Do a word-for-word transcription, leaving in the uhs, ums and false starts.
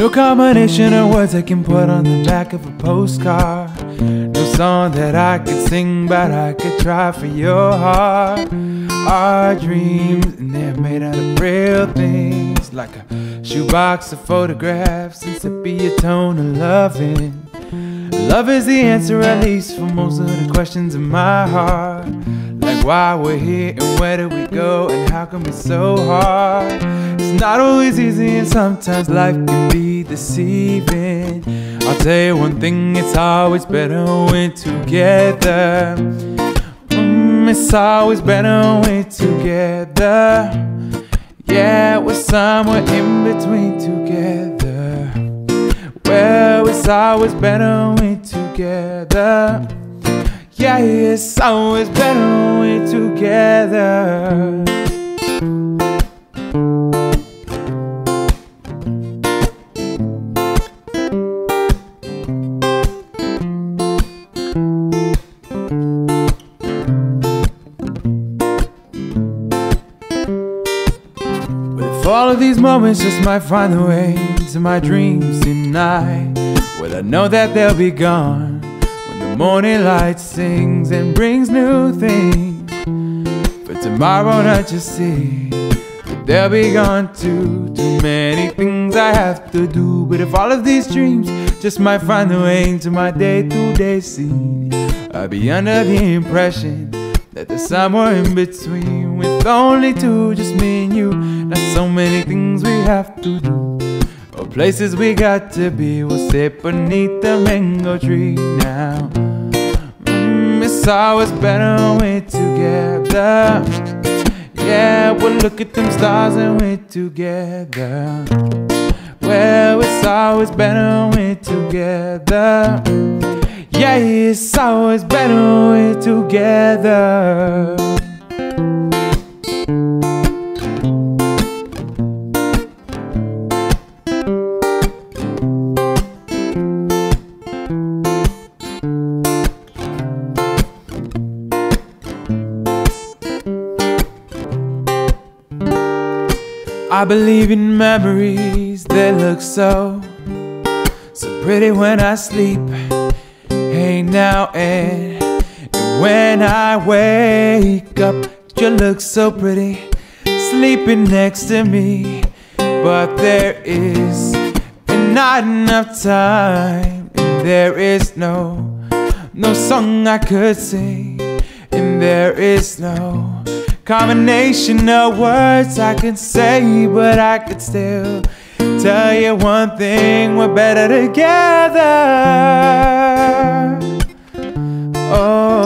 No combination of words I can put on the back of a postcard. No song that I could sing, but I could try for your heart. Our dreams, and they're made out of real things, like a shoebox of photographs and sepia tone of loving. Love is the answer, at least for most of the questions in my heart. Like why we're here and where do we go and how come it's so hard. It's not always easy and sometimes life can be deceiving. I'll tell you one thing, it's always better when we're together. Mm, it's always better when we're together. Yeah, we're somewhere in between together. Well, it's always better when we're together. Yeah, it's always better when we're together. But if all of these moments just might find their way to my dreams tonight, well, I know that they'll be gone when the morning light sings and brings new things. For tomorrow, not just see that they'll be gone too. Too many things I have to do. But if all of these dreams just might find their way into my day-to-day scene, I'll be under the impression that there's somewhere in between, with only two, just me and you. Not so many things we have to do, or places we got to be. We'll sit beneath the mango tree now. Mm, it's always better when we're together. Yeah, we'll look at them stars and we're together. Well, it's always better when we're together. Yeah, it's always better when we're together. I believe in memories that look so, so pretty when I sleep. Hey now and, and when I wake up, you look so pretty, sleeping next to me. But there is not enough time, and there is no, no song I could sing, and there is no combination of words I could say, but I could still tell you one thing, we're better together. Oh.